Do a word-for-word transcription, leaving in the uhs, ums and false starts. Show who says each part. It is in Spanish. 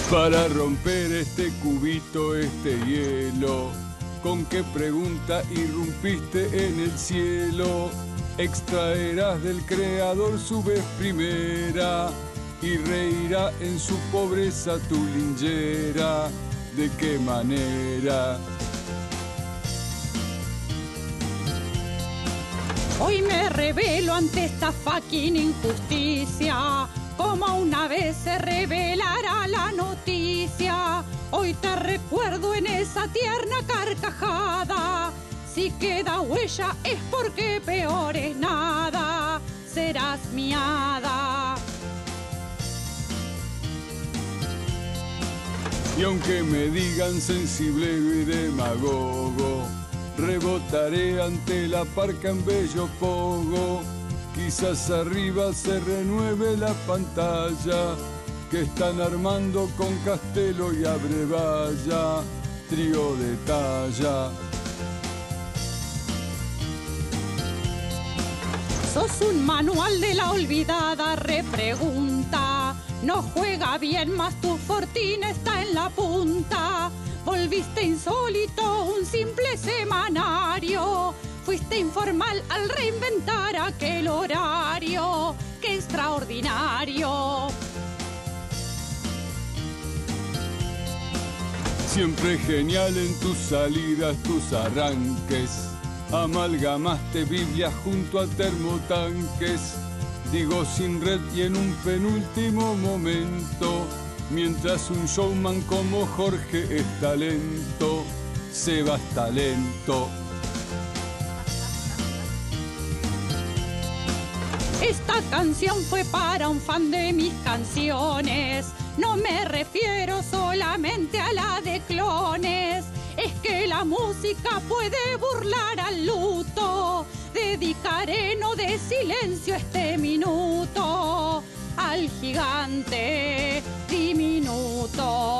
Speaker 1: Para romper este cubito, este hielo, ¿con qué pregunta irrumpiste en el cielo? Extraerás del creador su vez primera y reirá en su pobreza tu linchera. ¿De qué manera?
Speaker 2: Hoy me revelo ante esta fucking injusticia, como una vez se revelará la noticia. Hoy te recuerdo en esa tierna carcajada. Si queda huella es porque peor es nada. Serás mi hada.
Speaker 1: Y aunque me digan sensiblero y demagogo, rebotaré ante la parca en bello pogo. Quizás arriba se renueve la pantalla que están armando con Castelo y Abrevaya, trío de talla.
Speaker 2: Sos un manual de la olvidada repregunta. No juega bien, más tu fortuna está en la punta. Volviste insólito, un simple semanario. Fuiste informal al reinventar aquel horario. ¡Qué extraordinario!
Speaker 1: Siempre genial en tus salidas, tus arranques. Amalgamaste Biblia junto a termotanques. Digo sin red y en un penúltimo momento. Mientras un showman como Jorge es talento, Sebas talento.
Speaker 2: Esta canción fue para un fan de mis canciones. No me refiero solamente a la de Clones. Es que la música puede burlar al luto. Dedicaré no de silencio este minuto al gigante diminuto.